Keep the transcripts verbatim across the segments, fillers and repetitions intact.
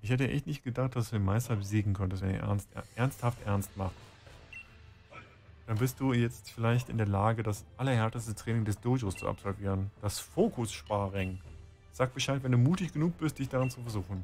Ich hätte echt nicht gedacht, dass du den Meister besiegen könntest, wenn ihr ernst, ernsthaft ernst macht. Dann bist du jetzt vielleicht in der Lage, das allerhärteste Training des Dojos zu absolvieren. Das Fokus-Sparring. Sag Bescheid, wenn du mutig genug bist, dich daran zu versuchen.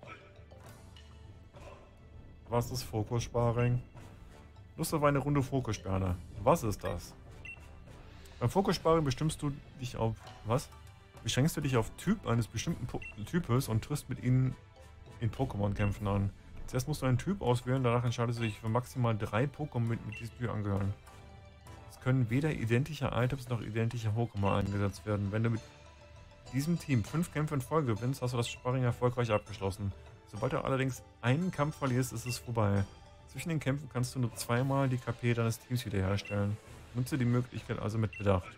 Was ist Fokus-Sparring? Lust auf eine Runde Fokussperre. Was ist das? Beim Fokussparring bestimmst du dich auf... Was? Beschränkst du dich auf Typ eines bestimmten po Types und triffst mit ihnen in Pokémon-Kämpfen an. Zuerst musst du einen Typ auswählen, danach entscheidest du dich für maximal drei Pokémon mit, mit diesem Typ angehören. Es können weder identische Items noch identische Pokémon eingesetzt werden. Wenn du mit diesem Team fünf Kämpfe in Folge gewinnst, hast du das Sparring erfolgreich abgeschlossen. Sobald du allerdings einen Kampf verlierst, ist es vorbei. Zwischen den Kämpfen kannst du nur zweimal die K P deines Teams wiederherstellen. Nutze die Möglichkeit also mit Bedacht.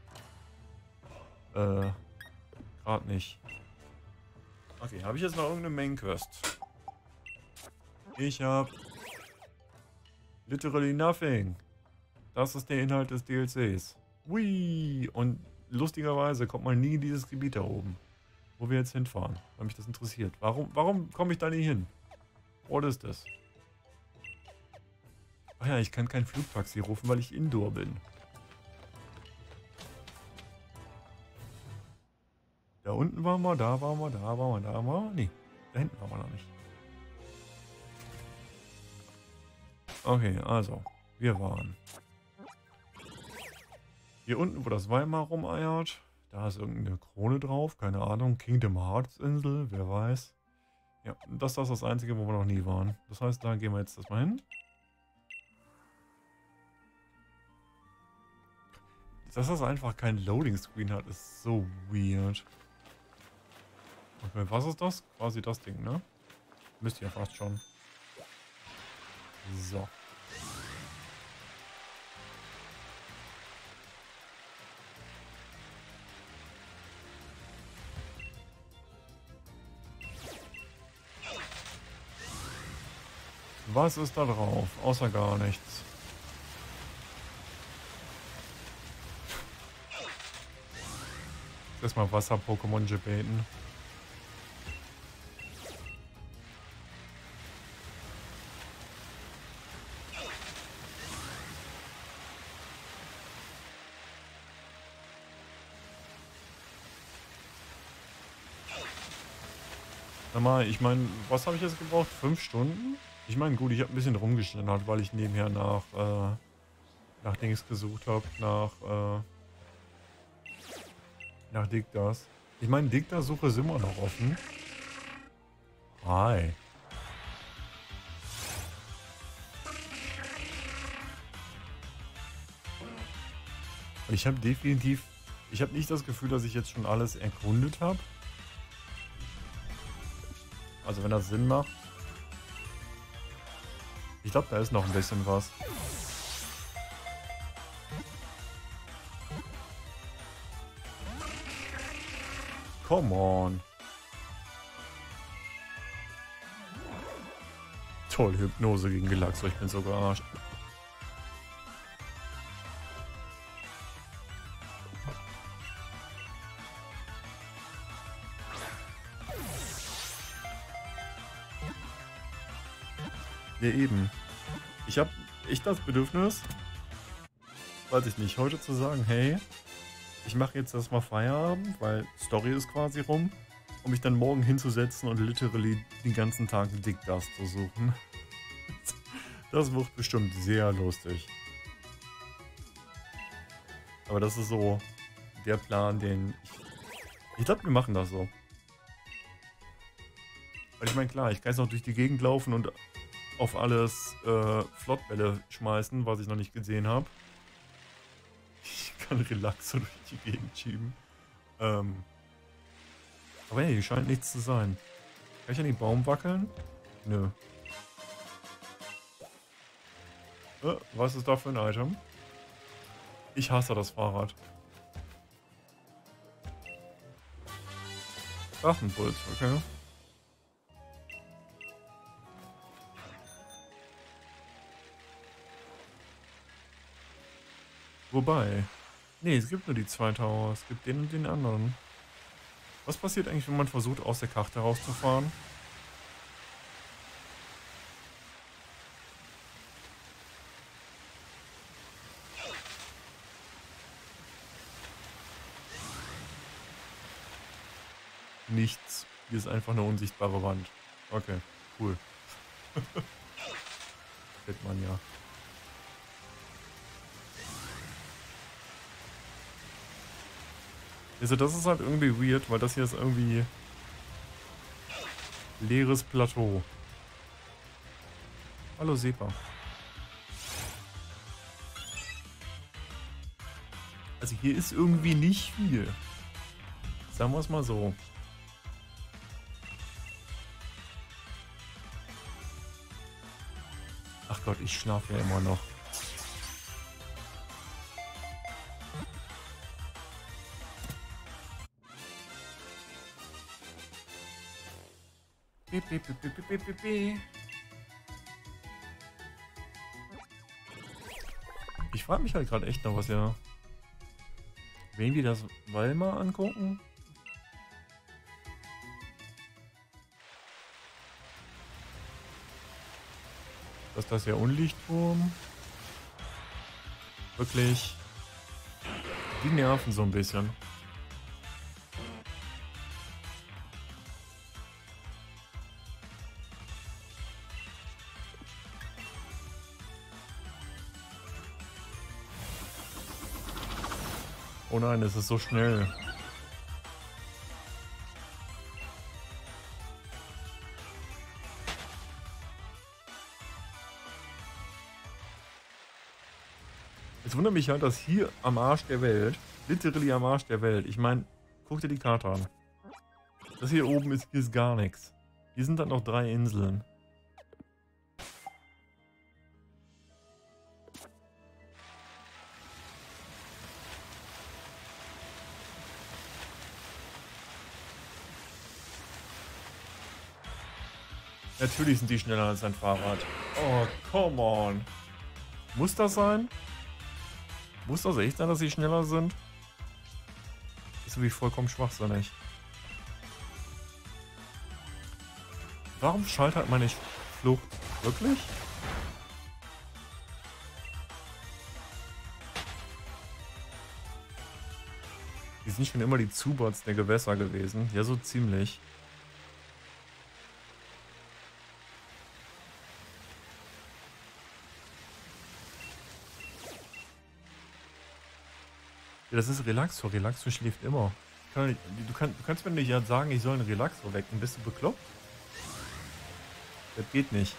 Äh, gerade nicht. Okay, habe ich jetzt noch irgendeine Main Quest? Ich habe literally nothing. Das ist der Inhalt des D L Cs. Whee! Und lustigerweise kommt man nie in dieses Gebiet da oben, wo wir jetzt hinfahren, weil mich das interessiert. Warum, warum komme ich da nie hin? What is this? Ach ja, ich kann kein Flugtaxi rufen, weil ich Indoor bin. Da unten waren wir, da waren wir, da waren wir, da waren wir. Nee, da hinten waren wir noch nicht. Okay, also, wir waren hier unten, wo das Weimar rumeiert. Da ist irgendeine Krone drauf, keine Ahnung. Kingdom Hearts Insel, wer weiß. Ja, das, das ist das Einzige, wo wir noch nie waren. Das heißt, da gehen wir jetzt erstmal hin. Dass das einfach kein Loading Screen hat, ist so weird. Okay, was ist das? Quasi das Ding, ne? Müsste ja fast schon. So. Was ist da drauf? Außer gar nichts. Erstmal Wasser-Pokémon gebeten. Sag mal, ich meine, was habe ich jetzt gebraucht? Fünf Stunden? Ich meine, gut, ich habe ein bisschen rumgeschlendert, weil ich nebenher nach, äh, nach Dings gesucht habe, nach, äh, nach Dictas. Ich meine, Dicta-Suche ist immer noch offen. Hi. Ich habe definitiv, ich habe nicht das Gefühl, dass ich jetzt schon alles erkundet habe. Also wenn das Sinn macht. Ich glaube, da ist noch ein bisschen was. Come on. Toll, Hypnose gegen Gelaxo, ich bin so gearscht. Ja, eben. Ich habe echt das Bedürfnis, weiß ich nicht, heute zu sagen, hey, ich mache jetzt erstmal Feierabend, weil Story ist quasi rum, um mich dann morgen hinzusetzen und literally den ganzen Tag Dictas zu suchen. Das wird bestimmt sehr lustig. Aber das ist so der Plan, den ich... Ich glaube, wir machen das so. Weil ich meine, klar, ich kann jetzt noch durch die Gegend laufen und auf alles äh, Flottbälle schmeißen, was ich noch nicht gesehen habe. Ich kann Relaxo durch die Gegend schieben. Ähm. Aber hey, hier scheint nichts zu sein. Kann ich an den Baum wackeln? Nö. Äh, was ist da für ein Item? Ich hasse das Fahrrad. Drachenpuls, okay. Wobei. Nee, es gibt nur die zwei Tower. Es gibt den und den anderen. Was passiert eigentlich, wenn man versucht, aus der Karte rauszufahren? nichts. Hier ist einfach eine unsichtbare Wand. Okay, cool. Kennt man ja. Also das ist halt irgendwie weird, weil das hier ist irgendwie leeres Plateau. Hallo Sepa. Also hier ist irgendwie nicht viel. Sagen wir es mal so. Ach Gott, ich schlafe ja immer noch. Ich frage mich halt gerade echt noch, was ja... Wen wir das Wall mal angucken? Dass das ja Unlichtturm. Wirklich. Die nerven so ein bisschen. Oh nein, es ist so schnell. Es wundert mich halt, dass hier am Arsch der Welt, literally am Arsch der Welt, ich meine, guck dir die Karte an. Das hier oben ist, hier ist gar nichts. Hier sind dann noch drei Inseln. Natürlich sind die schneller als ein Fahrrad. Oh, come on. Muss das sein? Muss das echt sein, dass sie schneller sind? Das ist wirklich vollkommen schwachsinnig. Warum schaltet meine Flucht? Wirklich? Die sind schon immer die Zubats der Gewässer gewesen. Ja, so ziemlich. Ja, das ist Relaxo. Relaxo schläft immer. Kann nicht, du, kann, du kannst mir nicht sagen, ich soll einen Relaxo wecken. Bist du bekloppt? Das geht nicht.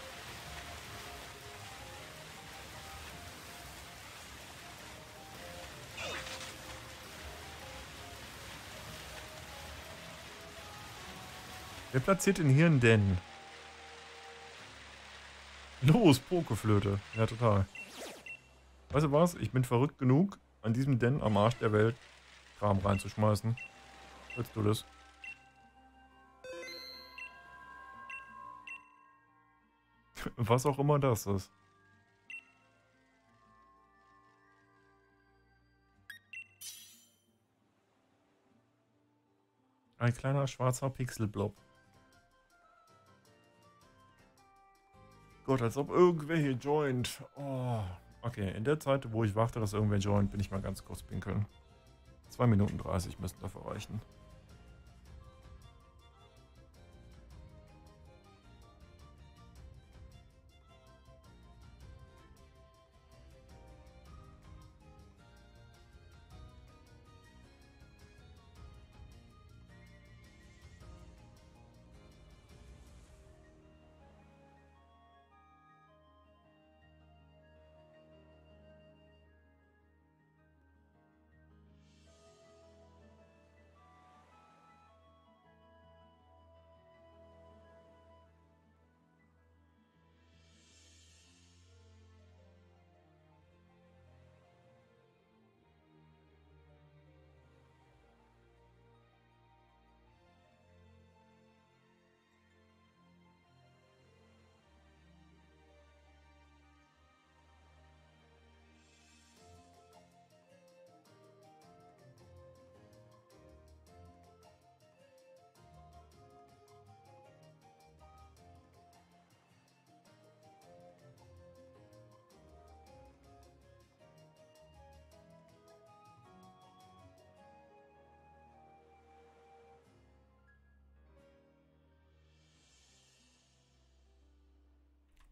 Wer platziert denn hier einen Den? Los, Pokeflöte. Ja, total. Weißt du was? Ich bin verrückt genug, an diesem Den am Arsch der Welt Kram reinzuschmeißen. Willst du das? Was auch immer das ist. Ein kleiner schwarzer Pixelblob. Gott, als ob irgendwer hier joint. Oh. Okay, in der Zeit, wo ich warte, dass irgendwer joint, bin ich mal ganz kurz pinkeln. zwei Minuten dreißig müssten dafür reichen.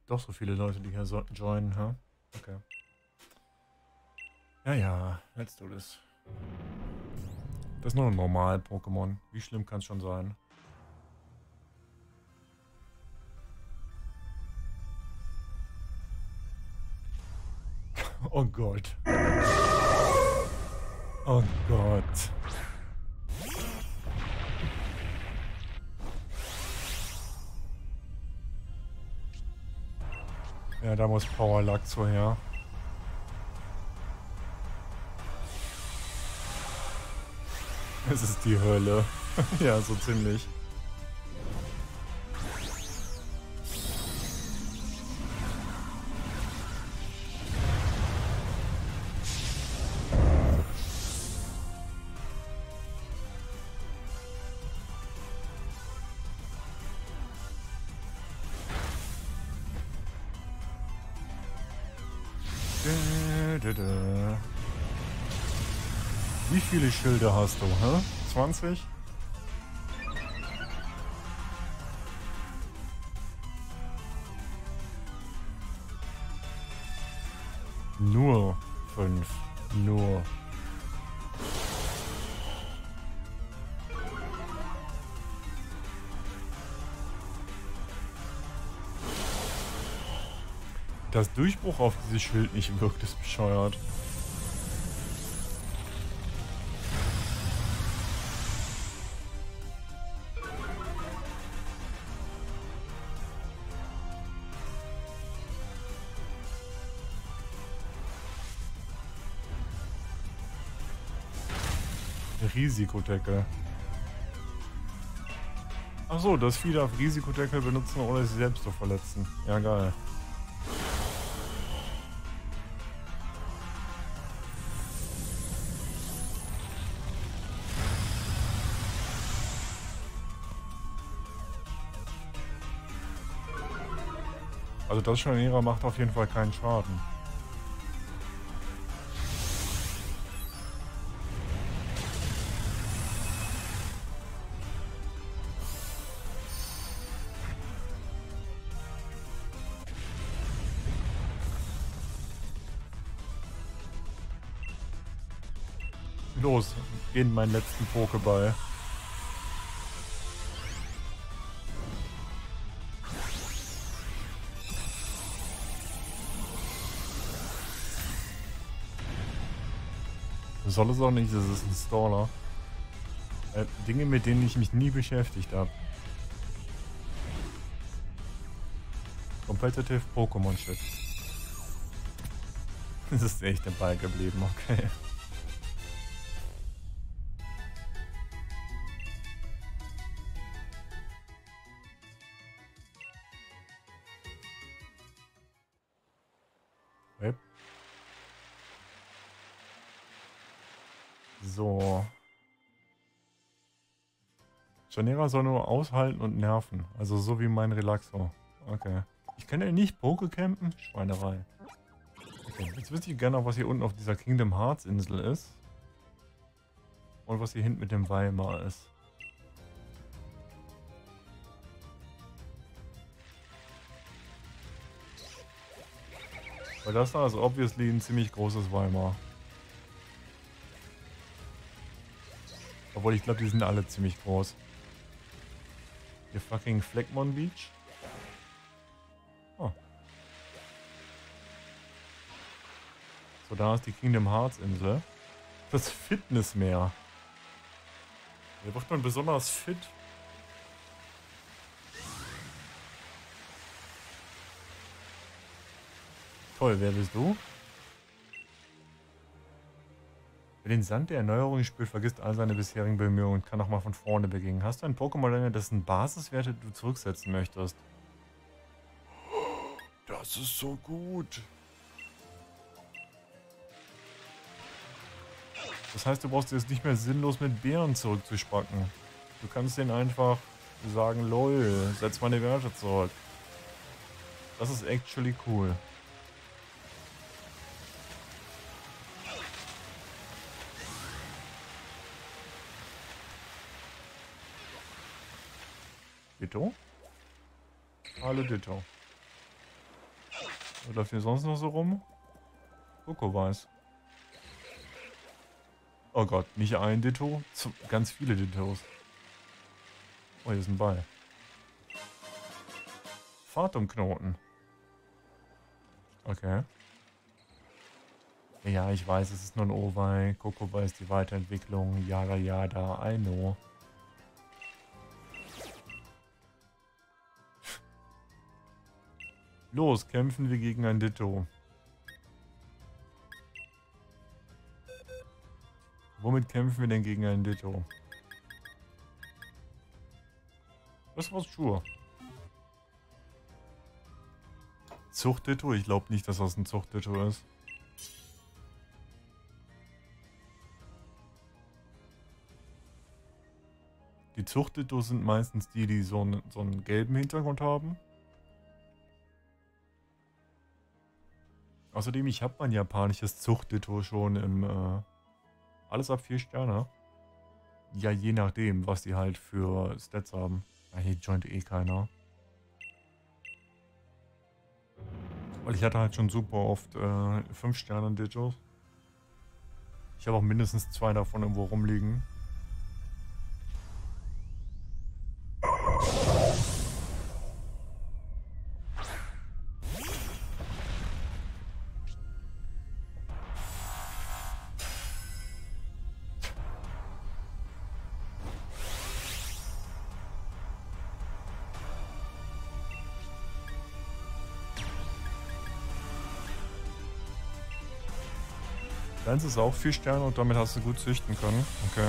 Doch so viele Leute, die hier so joinen, ha? Okay. Ja, ja, let's do this. Das ist nur ein normal Pokémon. Wie schlimm kann es schon sein? Oh Gott. Oh Gott. Ja, da muss Power Laxo her. Es ist die Hölle. Ja, so ziemlich. Wie viele Schilde hast du, hä? zwanzig? Nur fünf. Nur. Dass Durchbruch auf dieses Schild nicht wirkt, ist bescheuert. Risikodeckel. Achso, das Vieh darf Risikodeckel benutzen, ohne sich selbst zu verletzen. Ja, geil. Also das Scharnierer macht auf jeden Fall keinen Schaden. Los, in meinen letzten Pokéball. Soll es auch nicht, das ist ein Staller. Äh, Dinge, mit denen ich mich nie beschäftigt habe. Competitive Pokémon Shit. Das ist echt dabei geblieben, okay. Yep. So. Scharnierer soll nur aushalten und nerven. Also so wie mein Relaxo. Okay. Ich kann ja nicht Pokécampen? Schweinerei. Okay, jetzt wüsste ich gerne noch, was hier unten auf dieser Kingdom Hearts Insel ist. Und was hier hinten mit dem Weimar ist. Weil das da ist obviously ein ziemlich großes Weimar. Obwohl ich glaube, die sind alle ziemlich groß. Hier fucking Fleckmon Beach. Oh. So, da ist die Kingdom Hearts Insel. Das Fitnessmeer. Hier wird man besonders fit. Toll, wer bist du? Wer den Sand der Erneuerung spürt, vergisst all seine bisherigen Bemühungen und kann nochmal von vorne beginnen. Hast du ein Pokémon, dessen Basiswerte du zurücksetzen möchtest? Das ist so gut. Das heißt, du brauchst jetzt nicht mehr sinnlos mit Bären zurückzuspacken. Du kannst denen einfach sagen, lol, setz meine Werte zurück. Das ist actually cool. Ditto? Hallo Ditto. Was läuft hier sonst noch so rum? Coco weiß. Oh Gott, nicht ein Ditto, ganz viele Dittos. Oh, hier ist ein Ball. Phantomknoten. Okay. Ja, ich weiß, es ist nur ein Owei. Coco ist die Weiterentwicklung. Yada yada, I know. Los, kämpfen wir gegen ein Ditto. Womit kämpfen wir denn gegen ein Ditto? Das war's sure. Zuchtditto? Ich glaube nicht, dass das ein Zuchtditto ist. Die Zuchtdittos sind meistens die, die so einen, so einen gelben Hintergrund haben. Außerdem, ich habe mein japanisches Zuchtditto schon im... Äh, alles ab vier Sterne. Ja, je nachdem, was die halt für Stats haben. Ah, hier joint eh keiner. Weil ich hatte halt schon super oft äh, fünf Sterne Dittos. Ich habe auch mindestens zwei davon irgendwo rumliegen. Deins ist auch vier Sterne und damit hast du gut züchten können. Okay.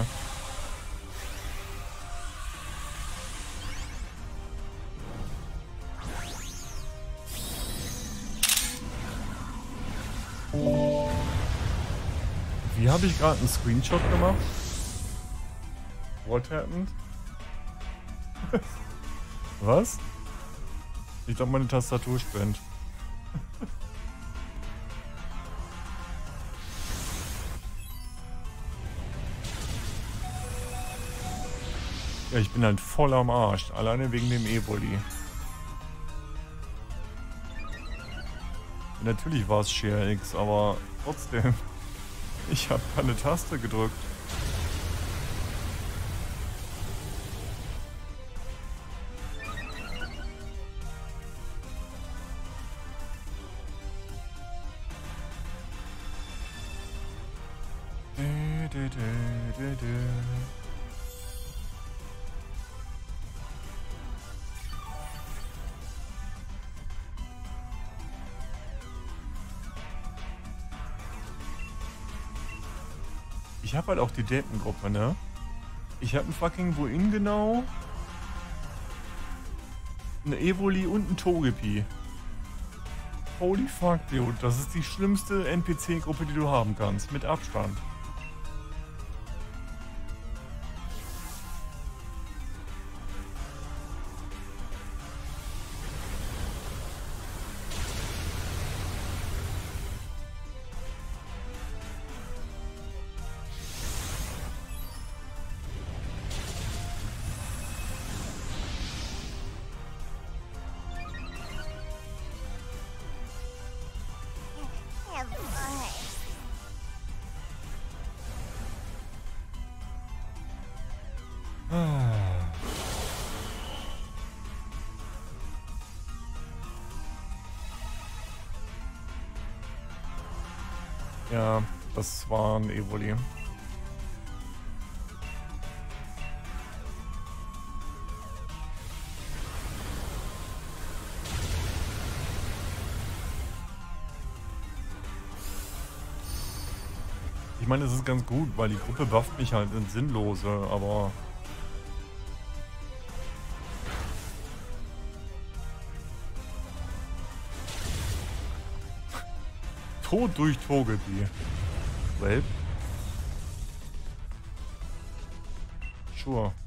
Wie habe ich gerade einen Screenshot gemacht? What happened? Was? Ich glaube, meine Tastatur spinnt. Ja, ich bin halt voll am Arsch. Alleine wegen dem Evoli. Natürlich war es Share X, aber trotzdem. Ich habe keine Taste gedrückt. Ich habe halt auch die Datengruppe, ne? Ich habe ein fucking Wohin genau, eine Evoli und ein Togepi. Holy fuck, dude. Das ist die schlimmste N P C-Gruppe, die du haben kannst. Mit Abstand. Ja, das war ein Evoli. Ich meine, es ist ganz gut, weil die Gruppe bufft mich halt ins Sinnlose, aber... Tod durch Togepi. Well. Sure.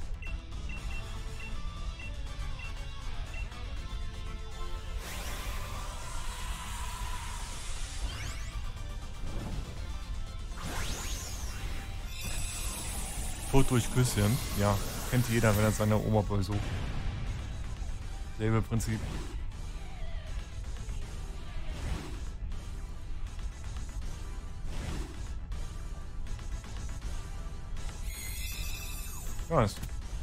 Tod durch Küsschen. Ja, kennt jeder, wenn er seine Oma besucht. Selbe Prinzip. Nice.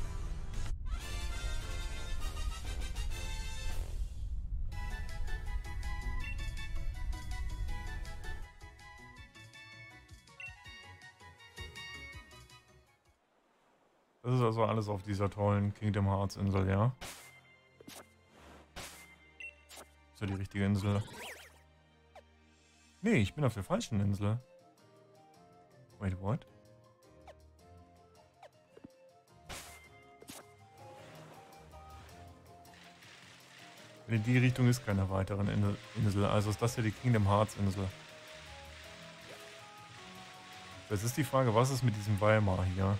Das ist also alles auf dieser tollen Kingdom Hearts Insel, ja? Ist ja die richtige Insel. Nee, ich bin auf der falschen Insel. Wait, what? In die Richtung ist keine weiteren Insel. Also ist das hier die Kingdom Hearts Insel. Jetzt ist die Frage, was ist mit diesem Weimar hier?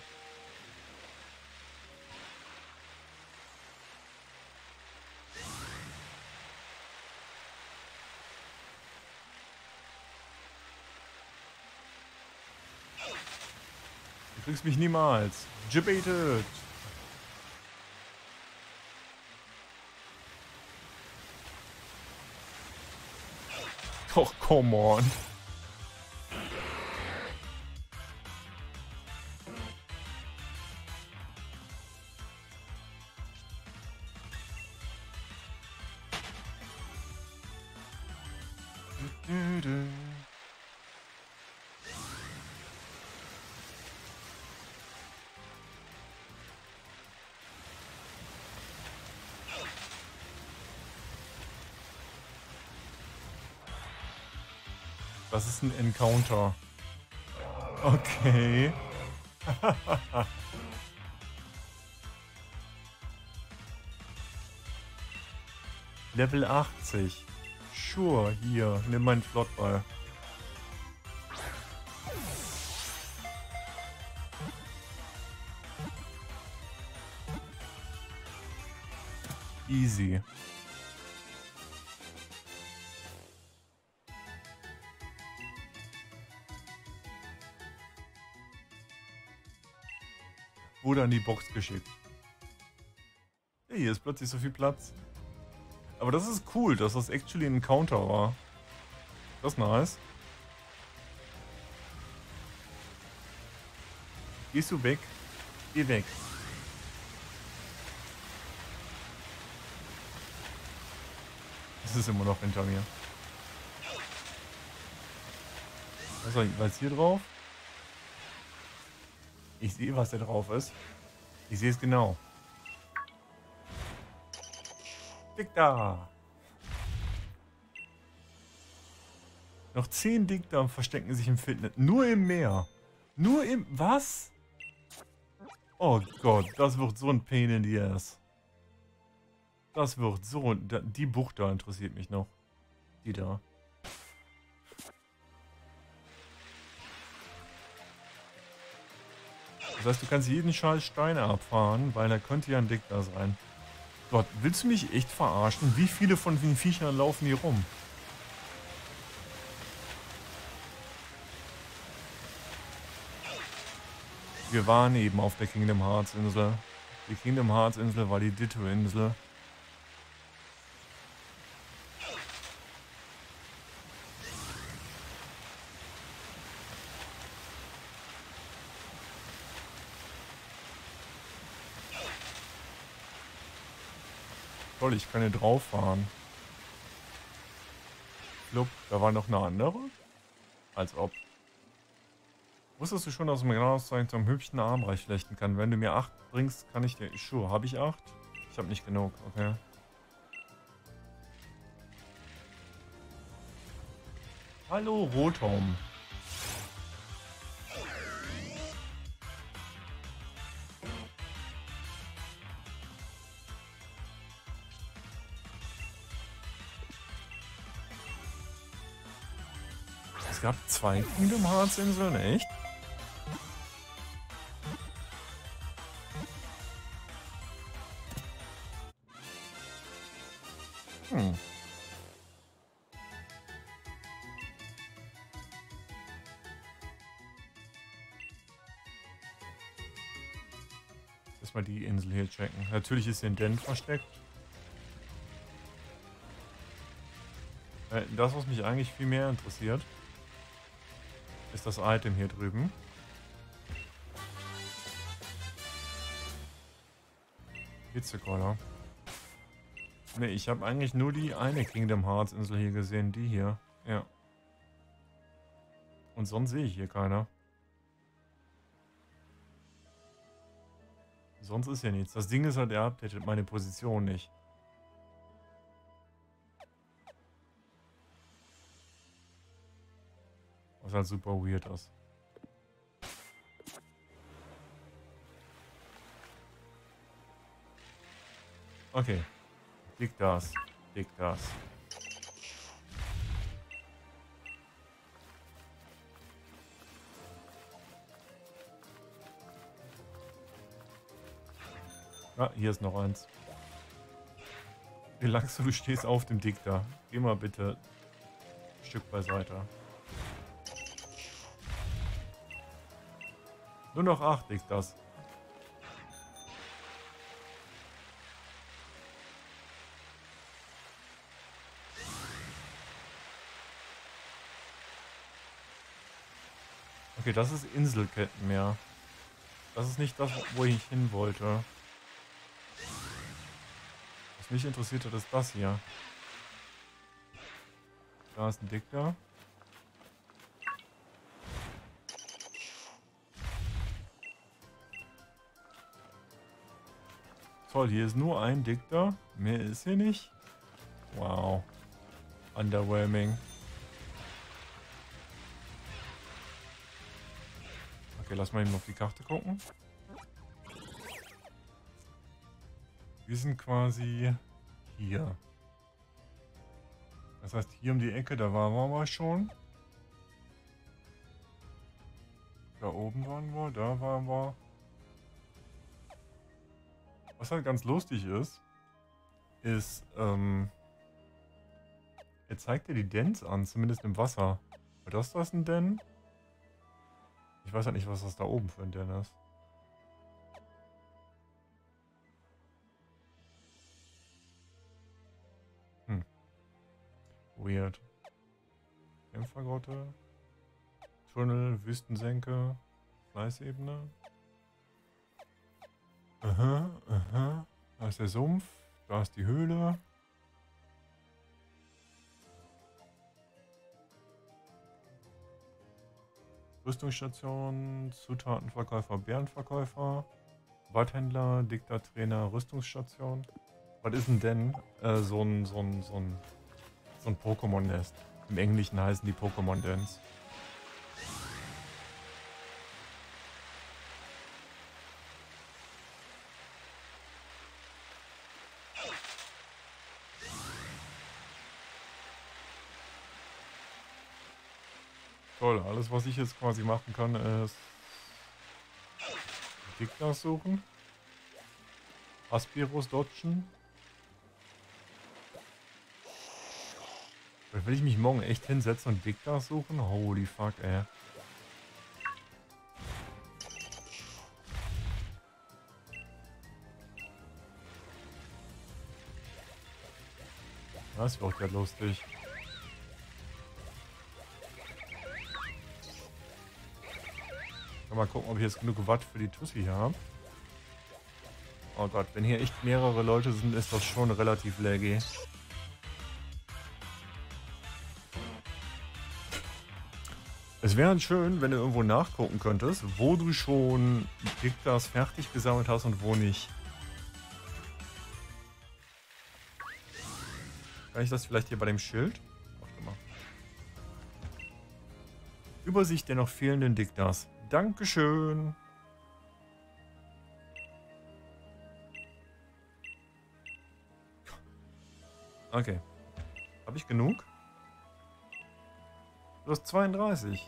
Du kriegst mich niemals. Gibbeted. Och, come on. Du, du, du. Das ist ein Encounter. Okay. Level achtzig. Sure, hier, nimm meinen Flottball. Easy. Wurde an die Box geschickt. Hey, hier ist plötzlich so viel Platz. Aber das ist cool, dass das actually ein Counter war. Das ist nice. Gehst du weg? Geh weg. Das ist immer noch hinter mir. Was ist hier drauf? Ich sehe, was da drauf ist. Ich sehe es genau. Dicta! Noch zehn Dicta verstecken sich im Fitness. Nur im Meer. Nur im... Was? Oh Gott, das wird so ein Pain in the ass. Das wird so... Die Bucht da interessiert mich noch. Die da. Das heißt, du kannst jeden Scheiß Steine abfahren, weil da könnte ja ein Dicta sein. Gott, willst du mich echt verarschen? Wie viele von den Viechern laufen hier rum? Wir waren eben auf der Kingdom Hearts Insel. Die Kingdom Hearts Insel war die Ditto Insel. Toll, ich kann hier drauf fahren. Club, da war noch eine andere? Als ob. Wusstest du schon, dass man Granatauszeichen zum hübschen Armreich flechten kann? Wenn du mir acht bringst, kann ich dir... Sure, habe ich acht? Ich habe nicht genug, okay. Hallo, Rotom. Es gab zwei Kingdom Hearts Inseln, echt? Hm. Erstmal die Insel hier checken. Natürlich ist hier ein Dent versteckt. Das, was mich eigentlich viel mehr interessiert, ist das Item hier drüben. Hitzekoller. Ne, ich habe eigentlich nur die eine Kingdom Hearts Insel hier gesehen, die hier. Ja. Und sonst sehe ich hier keiner. Sonst ist ja nichts. Das Ding ist halt, er updatet meine Position nicht. Was halt super weird ist. Okay. Dick das. Dick das. Ah, hier ist noch eins. Wie langst du, du stehst auf dem Dick da. Geh mal bitte ein Stück beiseite. Nur noch acht, Dick das. Okay, das ist Inselkettenmeer. Das ist nicht das, wo ich hin wollte. Was mich interessiert hat, ist das hier. Da ist ein Dicker. Toll, hier ist nur ein Dicker. Mehr ist hier nicht. Wow. Underwhelming. Okay, lass mal eben auf die Karte gucken. Wir sind quasi hier. Das heißt, hier um die Ecke, da waren wir mal schon. Da oben waren wir, da waren wir. Was halt ganz lustig ist, ist, ähm, er zeigt dir die Dens an, zumindest im Wasser. War das das ein Den? Ich weiß halt nicht, was das da oben für ein Den ist. Hm. Weird. Kämpfergrotte. Tunnel, Wüstensenke, Fleißebene. Aha, aha. Da ist der Sumpf. Da ist die Höhle. Rüstungsstation, Zutatenverkäufer, Bärenverkäufer, Waldhändler, Diktatrainer, Rüstungsstation. Was ist denn denn äh, so ein, so ein, so ein, so ein Pokémon-Nest? Im Englischen heißen die Pokémon-Dens. Toll, alles was ich jetzt quasi machen kann ist Gegner suchen, Aspiros dodgen. Will ich mich morgen echt hinsetzen und Gegner suchen? Holy fuck, ey. Das wird ja lustig. Mal gucken, ob ich jetzt genug Watt für die Tussi habe. Oh Gott, wenn hier echt mehrere Leute sind, ist das schon relativ laggy. Es wäre halt schön, wenn du irgendwo nachgucken könntest, wo du schon Diktas fertig gesammelt hast und wo nicht. Kann ich das vielleicht hier bei dem Schild? Warte mal. Übersicht der noch fehlenden Diktas. Dankeschön. Okay. Habe ich genug? Du hast zweiunddreißig.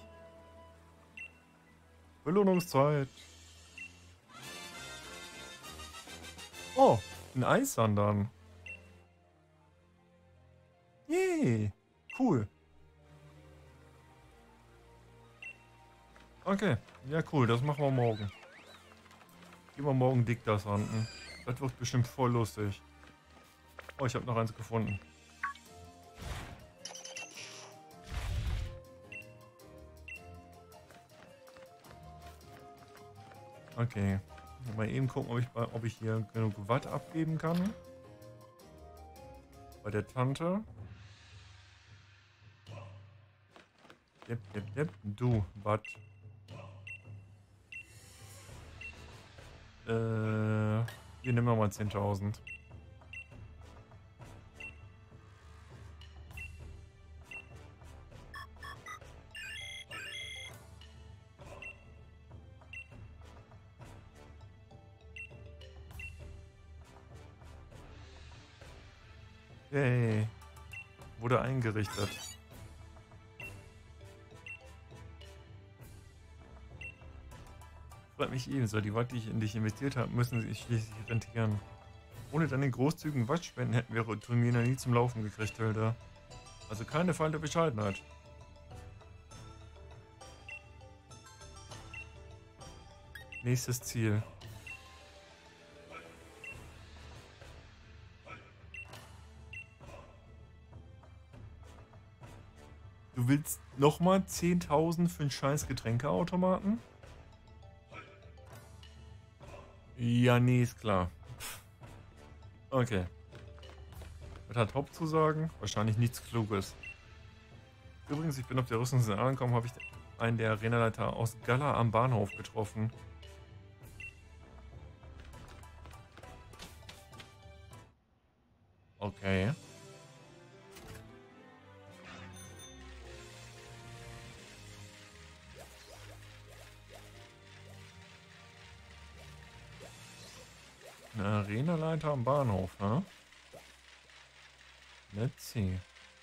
Belohnungszeit. Oh, ein Eissandern. Yay. Cool. Okay, ja cool, das machen wir morgen. Gehen wir morgen dick das an. Das wird bestimmt voll lustig. Oh, ich habe noch eins gefunden. Okay. Mal eben gucken, ob ich, ob ich hier genug Watt abgeben kann. Bei der Tante. Jep, jep, jep. Du, Watt. Äh, hier nehmen wir mal zehntausend. Yay. Wurde eingerichtet. Freut mich ebenso. Die Watt, die ich in dich investiert habe, müssen sich schließlich rentieren. Ohne deine großzügigen Wattspenden hätten wir Turmina nie zum Laufen gekriegt, Hilda. Also keine Fall der Bescheidenheit. Nächstes Ziel. Du willst nochmal zehntausend für einen scheiß Getränkeautomaten? Ja, nee, ist klar. Okay. Was hat Haupt zu sagen? Wahrscheinlich nichts Kluges. Übrigens, ich bin auf der Rüstungsinsel angekommen, habe ich einen der Arenaleiter aus Gala am Bahnhof getroffen. Okay. Ein Arenaleiter am Bahnhof, ne? Let's see.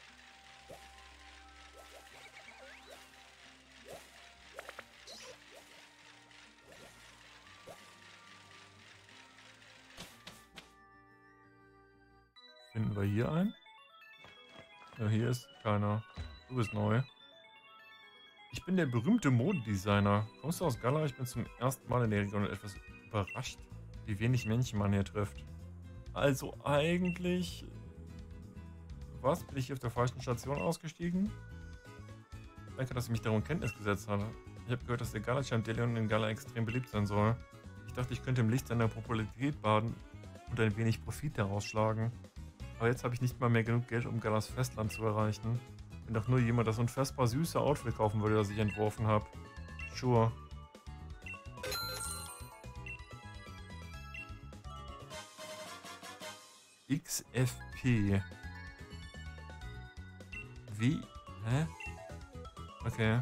Finden wir hier einen? Ja, hier ist keiner. Du bist neu. Ich bin der berühmte Modedesigner. Kommst du aus Gala? Ich bin zum ersten Mal in der Region etwas überrascht, wie wenig Menschen man hier trifft. Also eigentlich... Was? Bin ich hier auf der falschen Station ausgestiegen? Danke, dass du mich darum in Kenntnis gesetzt hast. Ich habe gehört, dass der Gala-Champ-Delion in Gala extrem beliebt sein soll. Ich dachte, ich könnte im Licht seiner Popularität baden und ein wenig Profit daraus schlagen. Aber jetzt habe ich nicht mal mehr genug Geld, um Galas Festland zu erreichen. Wenn doch nur jemand das unfassbar süße Outfit kaufen würde, das ich entworfen habe. Sure. X F P. Wie? Hä? Okay.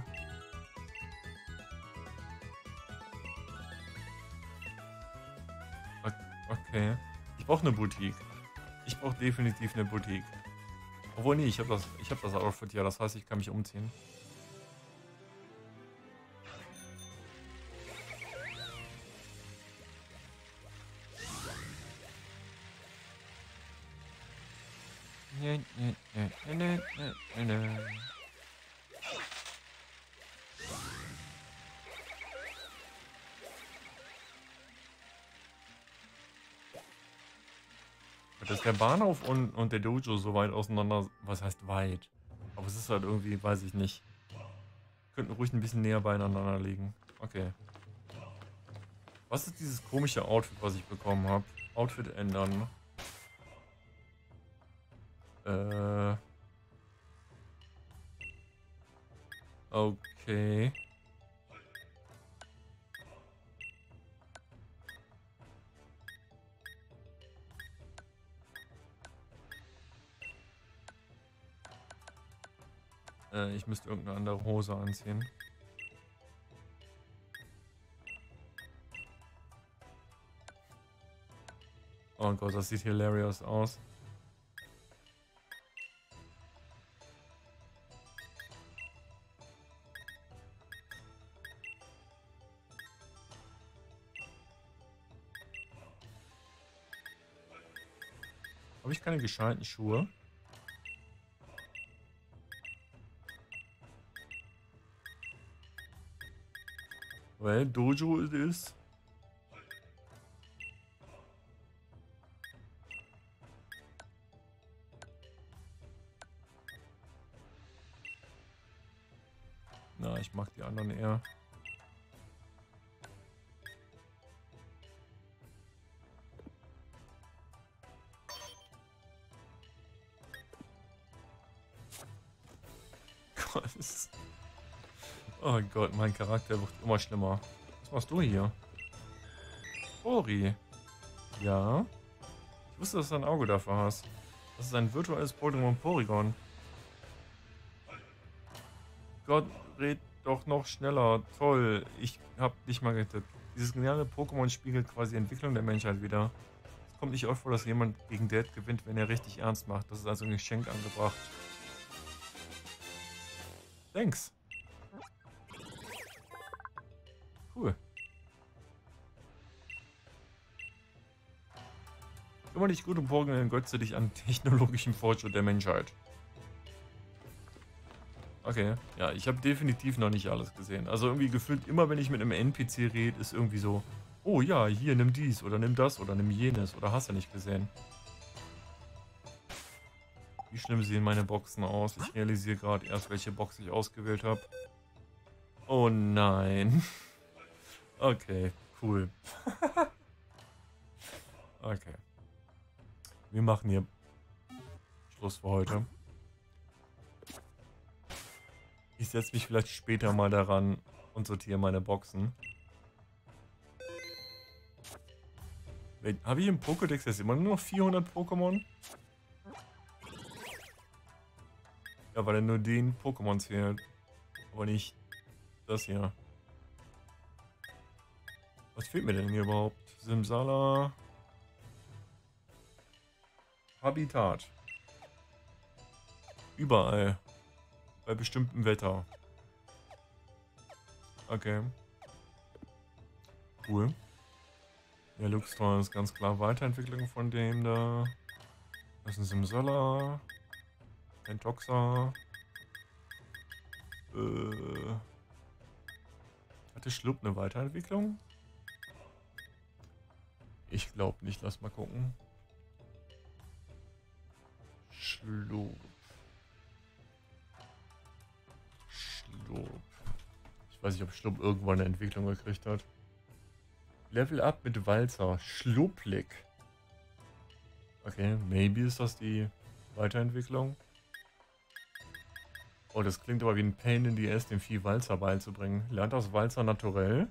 Okay. Ich brauche eine Boutique. Ich brauche definitiv eine Boutique. Obwohl, nee, ich habe das, ich hab das Outfit ja, das heißt, ich kann mich umziehen. Das ist der Bahnhof und, und der Dojo so weit auseinander. Was heißt weit? Aber es ist halt irgendwie, weiß ich nicht. Könnten ruhig ein bisschen näher beieinander liegen. Okay. Was ist dieses komische Outfit, was ich bekommen habe? Outfit ändern. Äh. Okay. Äh, ich müsste irgendeine andere Hose anziehen. Oh Gott, das sieht hilarious aus. Habe ich keine gescheiten Schuhe? Weil Dojo ist. Na, ich mag die anderen eher. Oh Gott, mein Charakter wird immer schlimmer. Was machst du hier? Pori. Ja. Ich wusste, dass du ein Auge dafür hast. Das ist ein virtuelles Pokémon Porygon. Gott, red doch noch schneller. Toll. Ich hab nicht mal getippt. Dieses geniale Pokémon spiegelt quasi die Entwicklung der Menschheit wider. Es kommt nicht oft vor, dass jemand gegen Dead gewinnt, wenn er richtig ernst macht. Das ist also ein Geschenk angebracht. Thanks. Cool. Kümmere dich gut um Pokémon und götze dich an technologischem Fortschritt der Menschheit. Okay, ja, ich habe definitiv noch nicht alles gesehen. Also irgendwie gefühlt immer, wenn ich mit einem N P C rede, ist irgendwie so, oh ja, hier, nimm dies oder nimm das oder nimm jenes oder hast du nicht gesehen. Wie schlimm sehen meine Boxen aus? Ich realisiere gerade erst, welche Box ich ausgewählt habe. Oh nein. Okay, cool. Okay. Wir machen hier Schluss für heute. Ich setze mich vielleicht später mal daran und sortiere meine Boxen. Habe ich im Pokédex jetzt immer nur noch vierhundert Pokémon? Ja, weil er nur den Pokémon zählt. Aber nicht das hier. Was fehlt mir denn hier überhaupt? Simsala. Habitat. Überall. Bei bestimmtem Wetter. Okay. Cool. Ja, Luxtor ist ganz klar Weiterentwicklung von dem da. Das ist ein Simsala. Ein Toxa. Äh. Hatte Schlupp eine Weiterentwicklung? Ich glaube nicht. Lass mal gucken. Schlupp. Schlupp. Ich weiß nicht, ob Schlupp irgendwann eine Entwicklung gekriegt hat. Level up mit Walzer. Schlupplig. Okay, maybe ist das die Weiterentwicklung. Oh, das klingt aber wie ein Pain in the Ass, dem Vieh Walzer beizubringen. Lernt das Walzer naturell?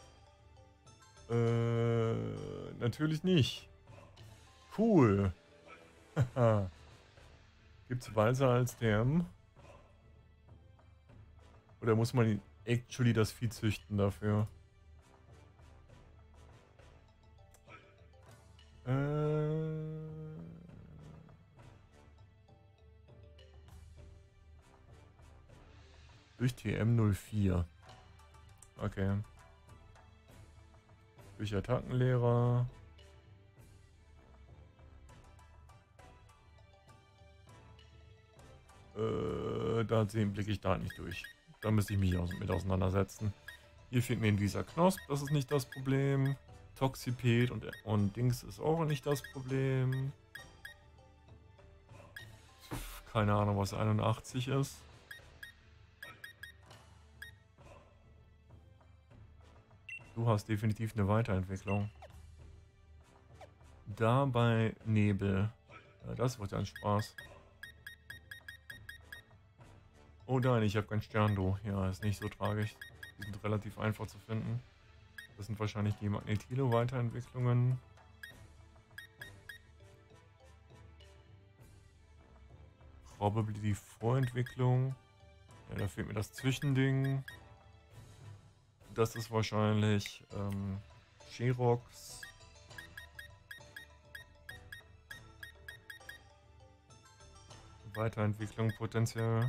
Äh, natürlich nicht. Cool. Haha. Gibt's Walzer als D M? Oder muss man actually das Vieh züchten dafür? Äh... Durch T M null vier. Okay. Durch Attackenlehrer. Äh, da blicke ich da nicht durch. Da müsste ich mich aus mit auseinandersetzen. Hier fehlt mir dieser Knosp, das ist nicht das Problem. Toxiped und, und Dings ist auch nicht das Problem. Keine Ahnung, was einundachtzig ist. Du hast definitiv eine Weiterentwicklung. Da bei Nebel. Ja, das wird ein Spaß. Oh nein, ich habe kein Sterndu. Ja, ist nicht so tragisch. Die sind relativ einfach zu finden. Das sind wahrscheinlich die Magnetilo-Weiterentwicklungen. Probably die Vorentwicklung. Ja, da fehlt mir das Zwischending. Das ist wahrscheinlich ähm, Sherox. Weiterentwicklung potenziell.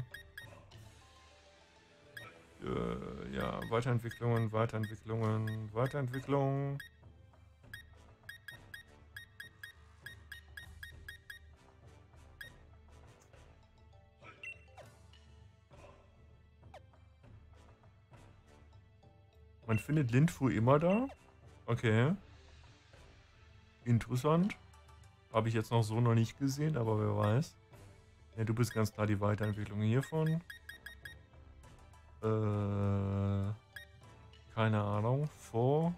Äh, ja, Weiterentwicklungen, Weiterentwicklungen, Weiterentwicklung. Man findet Lindfu immer da. Okay. Interessant. Habe ich jetzt noch so noch nicht gesehen, aber wer weiß. Ja, du bist ganz klar die Weiterentwicklung hiervon. Äh, keine Ahnung. Vor.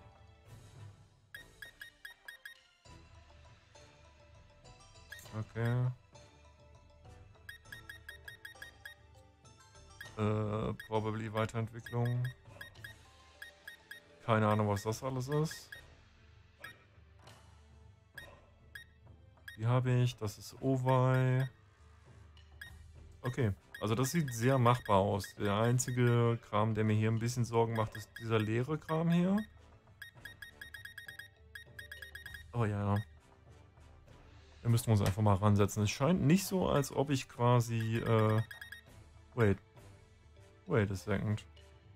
Okay. Äh, probably Weiterentwicklung. Keine Ahnung, was das alles ist. Die habe ich. Das ist Owei. Okay. Also das sieht sehr machbar aus. Der einzige Kram, der mir hier ein bisschen Sorgen macht, ist dieser leere Kram hier. Oh ja. Da müssen wir uns einfach mal ransetzen. Es scheint nicht so, als ob ich quasi... Äh, wait. Wait a second.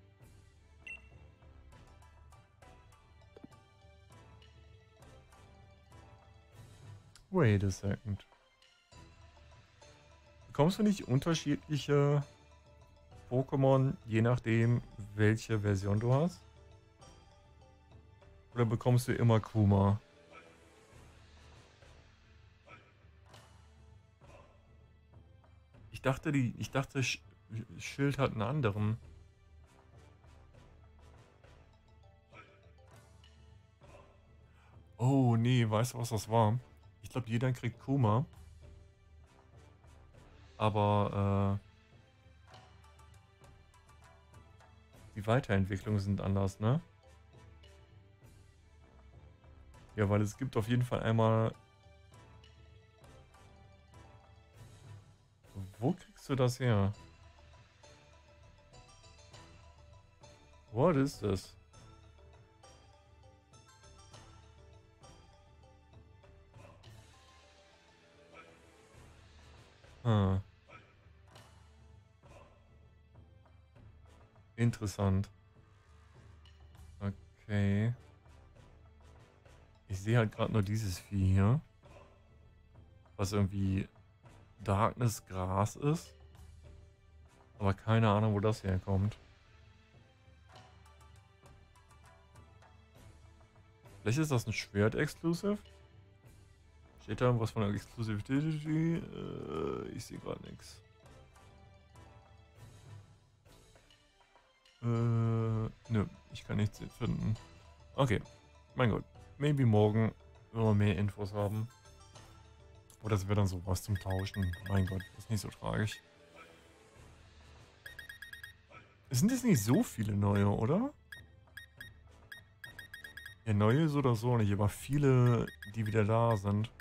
Wait a second. Bekommst du nicht unterschiedliche Pokémon, je nachdem, welche Version du hast? Oder bekommst du immer Kuma? Ich dachte, die, ich dachte, Sch Schild hat einen anderen. Oh, nee, weißt du, was das war? Ich glaube, jeder kriegt Kuma. Aber, äh... die Weiterentwicklungen sind anders, ne? Ja, weil es gibt auf jeden Fall einmal... Wo kriegst du das her? What is this? Ah. Interessant. Okay. Ich sehe halt gerade nur dieses Vieh hier. Was irgendwie Darkness Gras ist. Aber keine Ahnung, wo das herkommt. Vielleicht ist das ein Schwert-Exclusive? Steht da irgendwas von der Exclusivity? Äh, ich sehe gerade nichts. Äh, nö, ich kann nichts finden. Okay, mein Gott. Maybe morgen, wenn wir mehr Infos haben. Oder es wird dann sowas zum Tauschen. Mein Gott, ist nicht so tragisch. Es sind jetzt nicht so viele neue, oder? Ja, neue so oder so nicht, aber viele, die wieder da sind.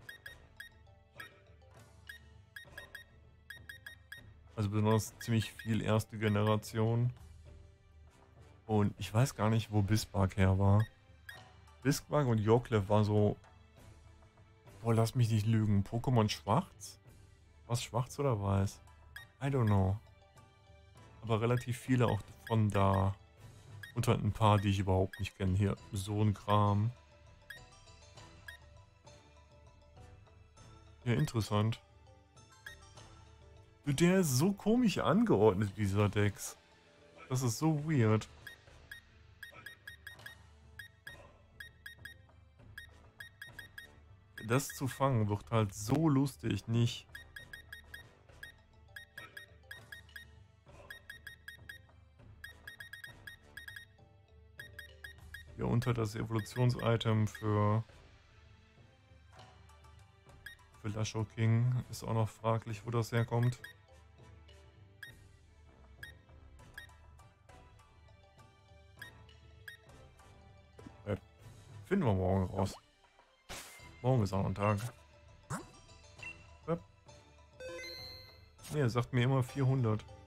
Also besonders ziemlich viel erste Generation. Und ich weiß gar nicht, wo Bismarck her war. Bismarck und Yorklev war so... Boah, lass mich nicht lügen. Pokémon schwarz? Was, schwarz oder weiß? I don't know. Aber relativ viele auch von da. Und halt ein paar, die ich überhaupt nicht kenne. Hier, so ein Kram. Ja, interessant. Der ist so komisch angeordnet, dieser Dex. Das ist so weird. Das zu fangen wird halt so lustig, nicht? Hier unter das Evolutions-Item für... Für Lasho King ist auch noch fraglich, wo das herkommt. Ja, finden wir morgen raus. Morgen ist auch noch ein Tag. Ja. Nee, er sagt mir immer vierhundert.